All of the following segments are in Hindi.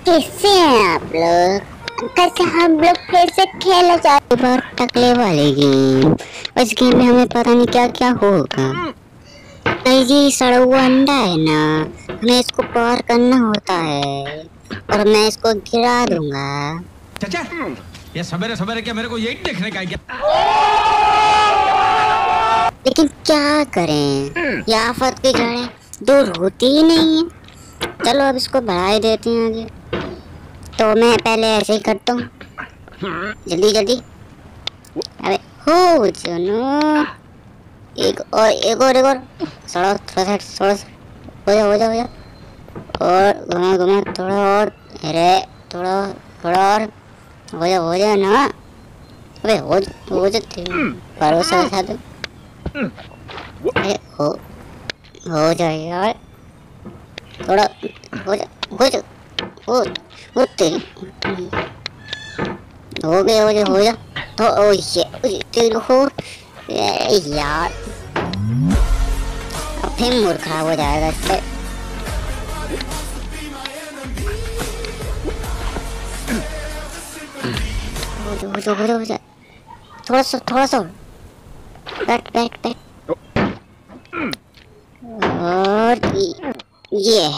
कैसे हैं आप लोग? कैसे हम लोग फिर से खेला जाते बार टकले वाले गेम। उस गेम में हमें पता नहीं क्या क्या होगा। ये सड़ा हुआ अंडा है ना, हमें इसको पार करना होता है और मैं इसको गिरा दूंगा। चाचा, ये सवेरे सवेरे क्या मेरे को यही देखने का है क्या? लेकिन क्या करें, ये आफत की जड़ें दूर होती ही नहीं है। चलो अब इसको बढ़ा देते हैं आगे। तो मैं पहले ऐसे ही करता हूँ, जल्दी जल्दी। अबे हो चलो, एक और थोड़ा थोड़ा हो जा और घुमा थोड़ा और, अरे थोड़ा और हो जा ना। अबे हो जाते भरोसा था तो। अरे हो जाए यार, थोड़ा हो जा तेरी हो जा तो। ओ ये तेरी हो यार, अब फिर मूड खराब हो जाएगा इससे। हो जा थोड़ा सा बैठ और ये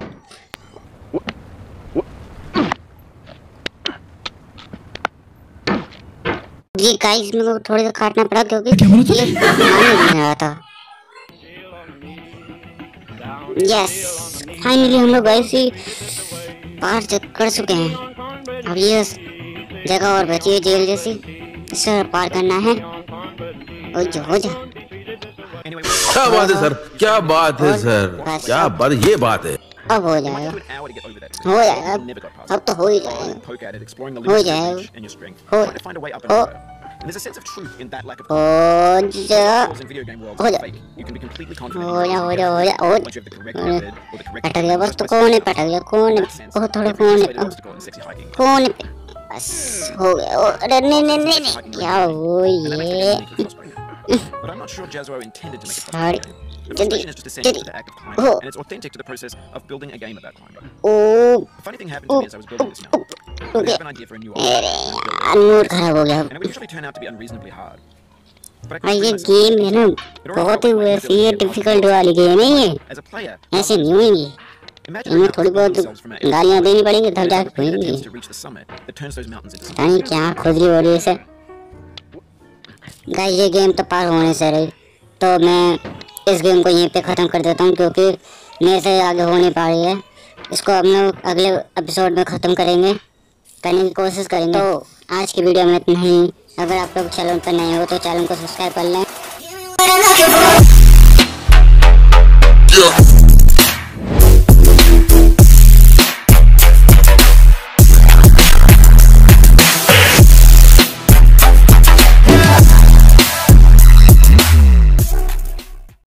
गाइस मेरे को थोड़ा सा काटना पड़ा क्योंकि ये नहीं रहा था। यस फाइनली हम लोग गाइस ही पार कर चुके हैं। अब ये जगह और बची है जेल जैसी, इसे पार करना है। हो जा क्या बात है सर, क्या बात है सर, क्या बात, ये बात है। अब हो जाएगा अब तो हो ही पटक गया बस। तो कौन है पटक गया, कौन है थोड़ा कौन है बस हो गया। अरे नहीं क्या हो ये But I'm not sure Jazzuo intended to make it possible. The frustration is just essential to the act of climbing, and it's authentic to the process of building a game about climbing. The funny thing happened to me as I was building this now. I have an idea for a new art, and it would usually turn out to be unreasonably hard. ये गेम है ना, बहुत ही वैसी है डिफिकल्ट वाली गेम है ये, ऐसे नहीं होंगी। इनमें थोड़ी बहुत गालियाँ देनी पड़ेंगी तब जाके होंगी। नहीं क्या खुजली हो रही है इसे। गाइस ये गेम तो पार होने से रही, तो मैं इस गेम को यहीं पे ख़त्म कर देता हूँ क्योंकि मेरे से आगे हो नहीं पा रही है। इसको हम लोग अगले एपिसोड में ख़त्म करने की कोशिश करेंगे। तो आज की वीडियो में इतना ही। अगर आप लोग चैनल पर नए हो तो चैनल को सब्सक्राइब कर लें।